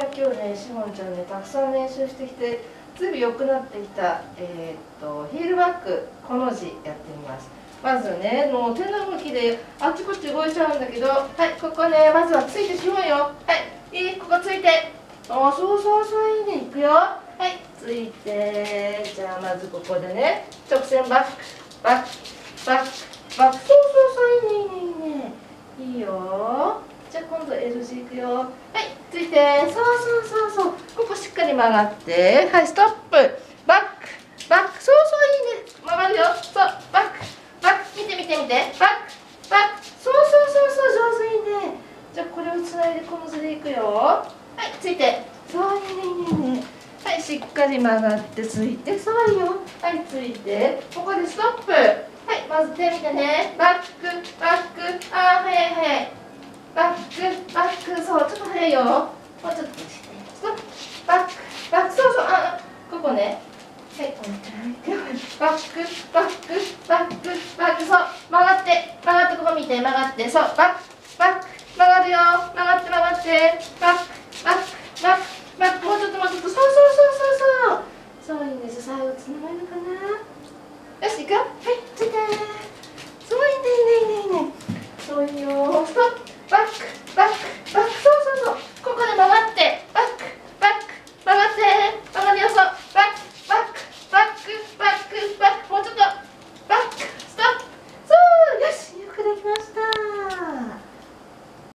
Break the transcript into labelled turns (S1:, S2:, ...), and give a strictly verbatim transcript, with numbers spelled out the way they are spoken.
S1: 今日ね、しほんちゃんね、たくさん練習してきて、ずいぶん良くなってきた、えー、っとヒールバック、この字やってみます。まずね、もう手の動きであっちこっち動いちゃうんだけど、はい、ここね、まずはついてしまうよ。はい、いい、ここついて。あ、そうそうそう、いいね、いくよ。はい、ついて。じゃあ、まずここでね、直線バック、バック、バック、バック、そうそうそう、いいね、いいね、いいね。いいよ。じゃあ今度 L 字いくよ。はい、ついて。そうそうそうそう。ここしっかり曲がって。はい、ストップ。バック。バック。そうそう、いいね。曲がるよ。そう。バック。バック。見て見て見て。バック。バック。そうそうそうそう。上手いいね。じゃあこれをつないでこの図でいくよ。はい、ついて。そう、いいね、いいね、いいね。はい、しっかり曲がってついて。そういいよ。はい、ついて。ここでストップ。はい、まず手見てね。バック。バック。あー、早い早い。バック、バック、そう、ちょっと早いよ。もうちょっと。ストップ、バック、バック、そうそう、あ、ここね。はい、バック、バック、バック、バック、そう、曲がって、曲がって、ここ見て、曲がって、そう、バック、バック、曲がるよ。曲がって、曲がって、バック、バック、バック、バック、もうちょっと、もうちょっと、そうそうそうそうそう。そういいんです。最後、つながるかな。よし、いくよ。はい。